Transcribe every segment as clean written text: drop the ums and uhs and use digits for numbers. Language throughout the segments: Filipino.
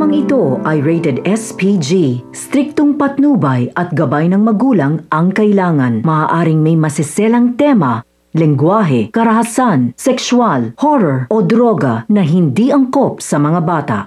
Programang ito ay rated SPG. Striktong patnubay at gabay ng magulang ang kailangan. Maaaring may masiselang tema, lengguwahe, karahasan, sexual, horror o droga na hindi angkop sa mga bata.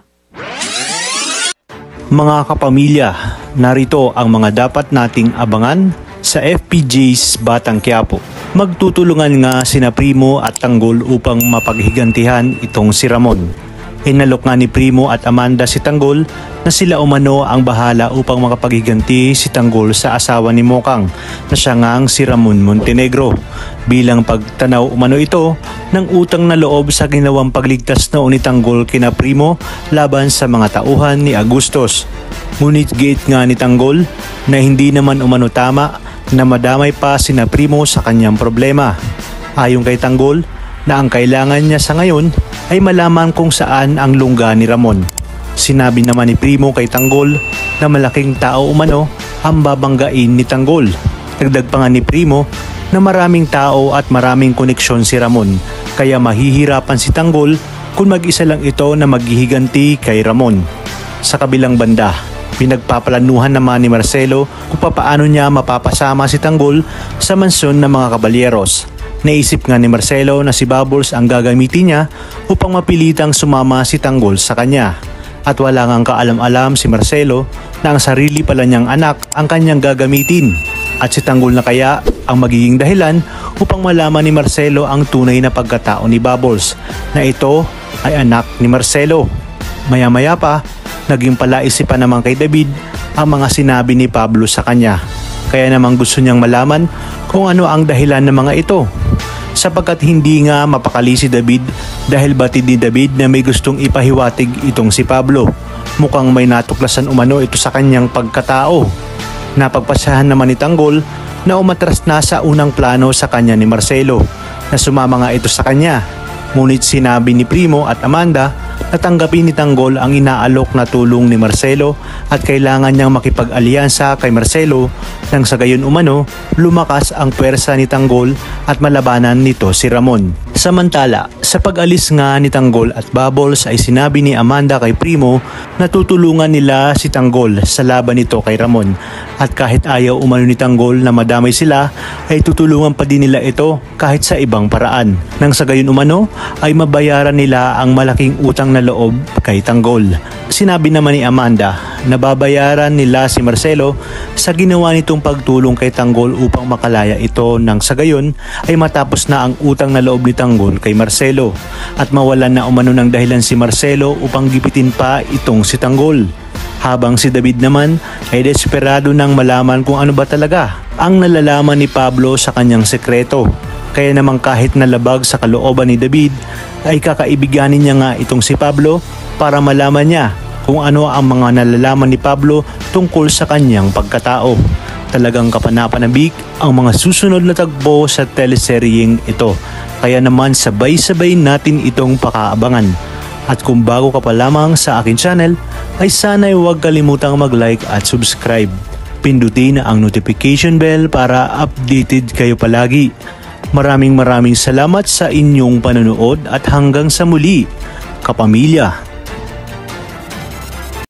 Mga kapamilya, narito ang mga dapat nating abangan sa FPJ's Batang Quiapo. Magtutulungan nga sina Primo at Tanggol upang mapaghigantihan itong si Ramon. Inalok nga ni Primo at Amanda si Tanggol na sila umano ang bahala upang makapaghiganti si Tanggol sa asawa ni Mokang na siya ngang si Ramon Montenegro bilang pagtanaw umano ito ng utang na loob sa ginawang pagligtas noon ni Tanggol kina Primo laban sa mga tauhan ni Agustos. Ngunit giit nga ni Tanggol na hindi naman umano tama na madamay pa sina Primo sa kanyang problema. Ayon kay Tanggol na ang kailangan niya sa ngayon ay malaman kung saan ang lungga ni Ramon. Sinabi naman ni Primo kay Tanggol na malaking tao umano ang babanggain ni Tanggol. Dagdag pa nga ni Primo na maraming tao at maraming koneksyon si Ramon kaya mahihirapan si Tanggol kung mag-isa lang ito na maghihiganti kay Ramon. Sa kabilang banda, pinagpaplanuhan naman ni Marcelo kung papaano niya mapapasama si Tanggol sa mansyon ng mga kabalyeros. Naisip nga ni Marcelo na si Bubbles ang gagamitin niya upang mapilitang sumama si Tanggol sa kanya. At wala ngang kaalam-alam si Marcelo na ang sarili pala niyang anak ang kanyang gagamitin. At si Tanggol na kaya ang magiging dahilan upang malaman ni Marcelo ang tunay na pagkatao ni Bubbles na ito ay anak ni Marcelo. Maya-maya pa, naging palaisipan naman kay David ang mga sinabi ni Pablo sa kanya. Kaya naman gusto niyang malaman kung ano ang dahilan ng mga ito. Sapagkat hindi nga mapakali si David dahil batid ni David na may gustong ipahiwatig itong si Pablo. Mukhang may natuklasan umano ito sa kanyang pagkatao. Napagpasahan naman ni Tanggol na umatras na sa unang plano sa kanya ni Marcelo na sumama nga ito sa kanya. Ngunit sinabi ni Primo at Amanda na tanggapin ni Tanggol ang inaalok na tulong ni Marcelo at kailangan niyang makipag-alyansa kay Marcelo nang sa gayon umano lumakas ang pwersa ni Tanggol at malabanan nito si Ramon. Samantala, sa pag-alis nga ni Tanggol at Bubbles ay sinabi ni Amanda kay Primo na tutulungan nila si Tanggol sa laban nito kay Ramon at kahit ayaw umano ni Tanggol na madamay sila ay tutulungan pa din nila ito kahit sa ibang paraan. Nang sa gayon umano ay mabayaran nila ang malaking utang na loob kay Tanggol. Sinabi naman ni Amanda na babayaran nila si Marcelo sa ginawa nitong pagtulong kay Tanggol upang makalaya ito nang sa gayon ay matapos na ang utang na loob ni Tanggol kay Marcelo at mawalan na umano ng dahilan si Marcelo upang gipitin pa itong si Tanggol. Habang si David naman ay desperado nang malaman kung ano ba talaga ang nalalaman ni Pablo sa kanyang sekreto. Kaya naman kahit nalabag sa kalooban ni David ay kakaibiganin niya nga itong si Pablo para malaman niya kung ano ang mga nalalaman ni Pablo tungkol sa kanyang pagkatao. Talagang kapanapanabik ang mga susunod na tagpo sa teleseryeng ito. Kaya naman sabay-sabay natin itong pakaabangan. At kung bago ka pa lamang sa akin channel ay sana'y huwag kalimutang mag-like at subscribe. Pindutin ang notification bell para updated kayo palagi. Maraming salamat sa inyong panonood at hanggang sa muli, kapamilya.